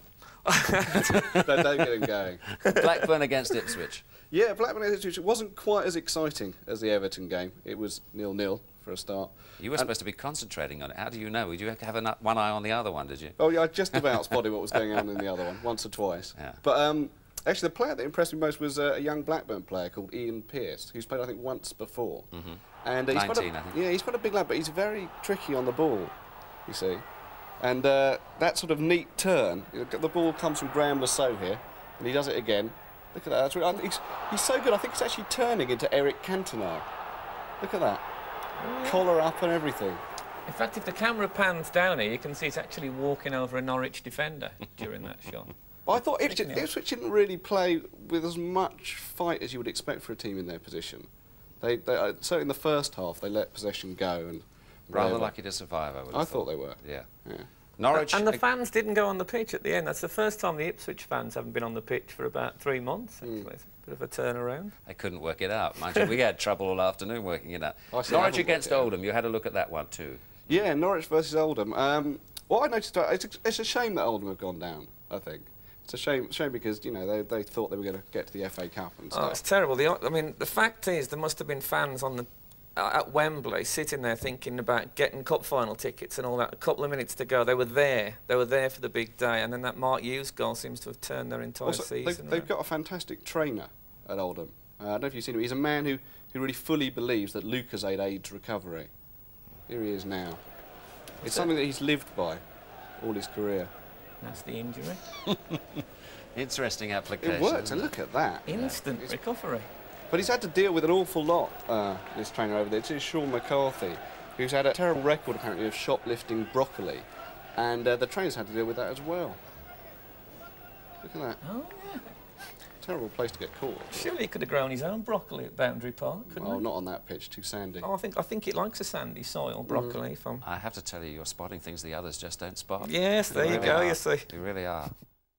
Don't get him going. Blackburn against Ipswich. Yeah, Blackburn against Ipswich. It wasn't quite as exciting as the Everton game. It was nil nil for a start. You were and supposed to be concentrating on it. How do you know? Did you have an, one eye on the other one, did you? Oh, yeah, I just about spotted what was going on in the other one, once or twice. Yeah. But um, actually, the player that impressed me most was uh, a young Blackburn player called Ian Pearce, who's played, I think, once before. Mm-hmm. And uh, he's nineteen, quite a, I think. Yeah, he's quite a big lad, but he's very tricky on the ball, you see. And uh, that sort of neat turn, the ball comes from Graham Lasso here, and he does it again. Look at that. That's really, he's, he's so good, I think it's actually turning into Eric Cantona. Look at that. Oh. Collar up and everything. In fact, if the camera pans down here, you can see it's actually walking over a Norwich defender during that shot. But I thought Ipswich, Ipswich didn't really play with as much fight as you would expect for a team in their position. They, they uh, certainly in the first half, they let possession go and... Rather whatever. lucky to survive, I would have I thought. thought they were. Yeah. yeah. Norwich... And the fans didn't go on the pitch at the end. That's the first time the Ipswich fans haven't been on the pitch for about three months, actually. Mm. It's a bit of a turnaround. They couldn't work it out, mind you. We had trouble all afternoon working it out. Norwich against Oldham, you had a look at that one too. Yeah, Norwich versus Oldham. Um, what I noticed, it's a, it's a shame that Oldham have gone down, I think. It's a shame, shame because, you know, they, they thought they were going to get to the F A Cup and stuff. Oh, it's terrible. The, I mean, the fact is there must have been fans on the at Wembley, sitting there thinking about getting cup final tickets and all that. A couple of minutes to go, they were there. They were there for the big day, and then that Mark Hughes goal seems to have turned their entire also, season. They've, they've got a fantastic trainer at Oldham. Uh, I don't know if you've seen him. He's a man who, who really fully believes that Lucozade aids recovery. Here he is now. It's something that he's lived by all his career. That's the injury. Interesting application. It worked, and look at that. Instant yeah. recovery. But he's had to deal with an awful lot, uh, this trainer over there. It's Sean McCarthy, who's had a terrible record, apparently, of shoplifting broccoli. And uh, the trainer's had to deal with that as well. Look at that. Oh, yeah. Terrible place to get caught. Surely he could have grown his own broccoli at Boundary Park, couldn't Oh, he? not on that pitch, too sandy. Oh, I think, I think it likes a sandy soil, broccoli. Mm. From. I have to tell you, you're spotting things the others just don't spot. Yes, there you, you really go, are. you see. You really are.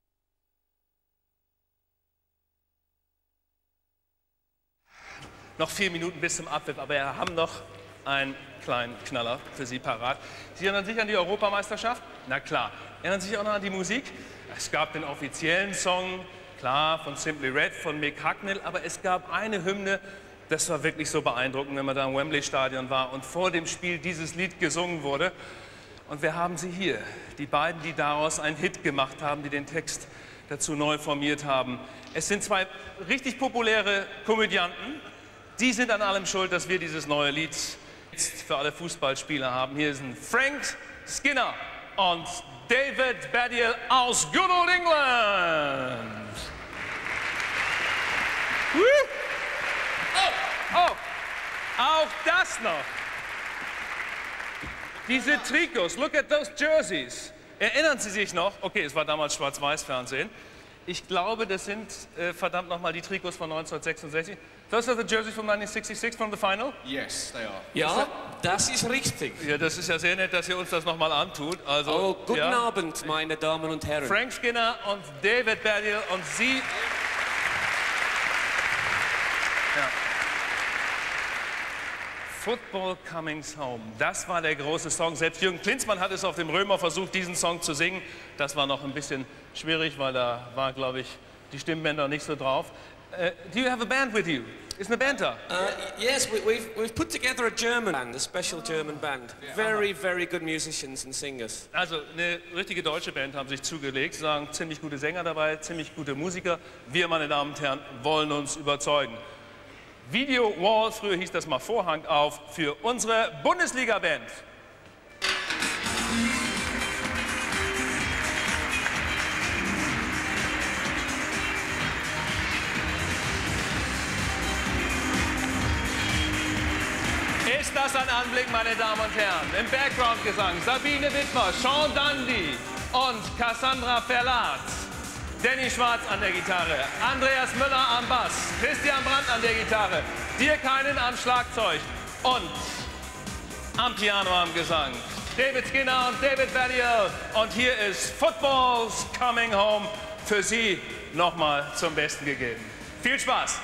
Noch vier Minuten bis zum Abpfiff, aber wir haben noch einen kleinen Knaller für Sie parat. Sie erinnern sich an die Europameisterschaft? Na klar. Erinnern Sie sich auch noch an die Musik? Es gab den offiziellen Song, klar, von Simply Red, von Mick Hucknall, aber es gab eine Hymne, das war wirklich so beeindruckend, wenn man da im Wembley-Stadion war und vor dem Spiel dieses Lied gesungen wurde. Und wir haben sie hier, die beiden, die daraus einen Hit gemacht haben, die den Text dazu neu formiert haben. Es sind zwei richtig populäre Komödianten. Die sind an allem schuld, dass wir dieses neue Lied jetzt für alle Fußballspieler haben. Hier sind Frank Skinner und David Baddiel aus Good Old England. Oh, oh, auch das noch. Diese Trikots, look at those jerseys. Erinnern Sie sich noch? Okay, es war damals Schwarz-Weiß-Fernsehen. Ich glaube, das sind äh, verdammt nochmal die Trikots von neunzehnhundertsechsundsechzig. Those are the jerseys from nineteen sixty-six from the final? Yes, they are. Ja, das ist richtig. Ja, das ist ja sehr nett, dass ihr uns das nochmal antut. Also, oh, guten ja. Abend, meine Damen und Herren. Frank Skinner und David Baddiel und Sie... Ja. Football Comings Home, das war der große Song. Selbst Jürgen Klinsmann hat es auf dem Römer versucht, diesen Song zu singen. Das war noch ein bisschen schwierig, weil da war, glaube ich, die Stimmbänder nicht so drauf. Uh, do you have a band with you? Ist eine Band da? Uh, yes, we, we've, we've put together a German band, a special German band. Very, very good musicians and singers. Also eine richtige deutsche Band haben sich zugelegt, Sie sagen ziemlich gute Sänger dabei, ziemlich gute Musiker. Wir, meine Damen und Herren, wollen uns überzeugen. Video Wall, früher hieß das mal Vorhang auf, für unsere Bundesliga-Band. Ist das ein Anblick, meine Damen und Herren? Im Background-Gesang Sabine Wittmer, Sean Dundee und Cassandra Verlat. Danny Schwarz an der Gitarre, Andreas Müller am Bass, Christian Brandt an der Gitarre, Dirk Heinen am Schlagzeug und am Piano am Gesang David Skinner und David Vallier. Und hier ist Football's Coming Home für Sie nochmal zum Besten gegeben. Viel Spaß!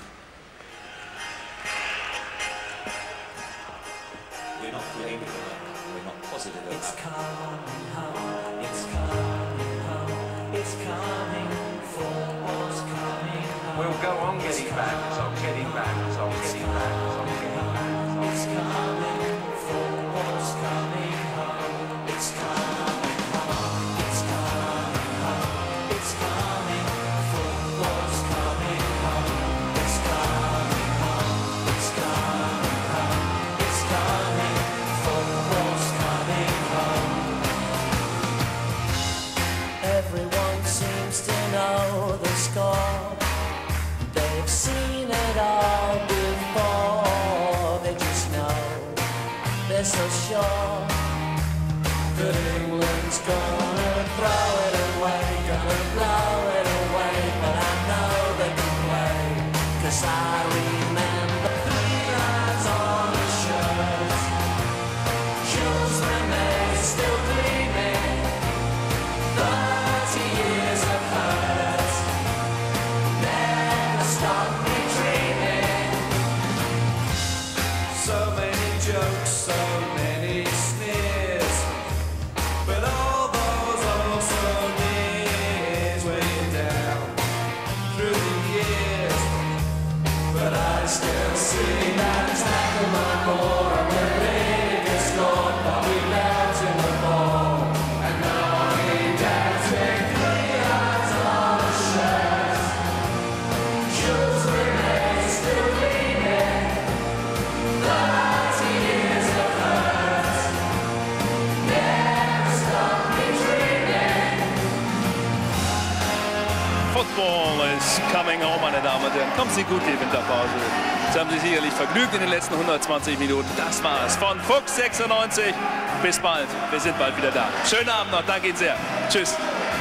We're not blaming her, we're not positive about it. It's coming home, it's coming home, it's coming, football's coming home. We'll go on getting back, as I'm getting back, as I'm getting back, as I'm getting back. It's coming, football's coming home, it's coming home, it's coming home, it's coming, football's coming home, it's coming home, it's coming home, it's coming, football's coming home. Everyone seems to know the score. They've seen it all before. They just know, they're so sure that England's gonna throw it away, gonna blow it away. But I know they can play, 'cause I remember three lines on the shirt. Jules Rimet still gleaming, thirty years of hurt never stopped me dreaming. So many jokes, so many sneers, but all those also nears weighing down through the years. But I still see that tackle on more and the biggest score, but we left in the ball and now we dancing three eyes on a shirt. Jules Rimet still gleaming, thirty years of hurt never stopped me dreaming. Football is coming home, meine Damen und Herren. Kommen Sie gut die Winterpause. Sie haben sich sicherlich vergnügt in den letzten hundertzwanzig Minuten. Das war es von Fuchs sechsundneunzig. Bis bald. Wir sind bald wieder da. Schönen Abend noch. Danke Ihnen sehr. Tschüss.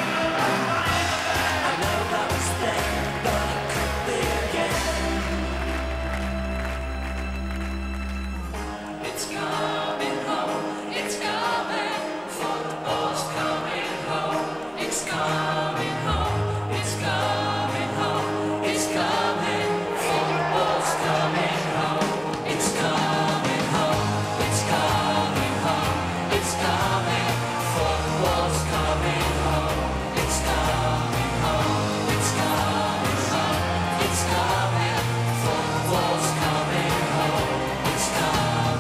It's coming home, it's coming, football's coming home, it's coming home, it's coming home, it's coming, football's coming home, it's coming home, it's coming home, it's coming, football's coming home, it's coming home, it's coming home, it's coming, football's coming home, it's coming.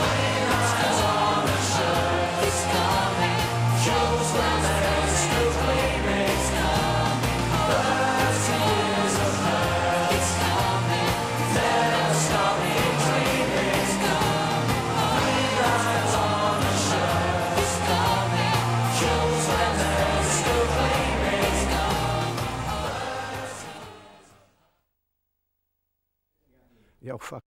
It's coming, Jules Rimet still gleaming. It's coming, thirty years of hurt. It's coming, never stop me dreaming. It's coming, three lines on a shirt. It's coming, Jules Rimet still gleaming. It's coming. Yo, fuck.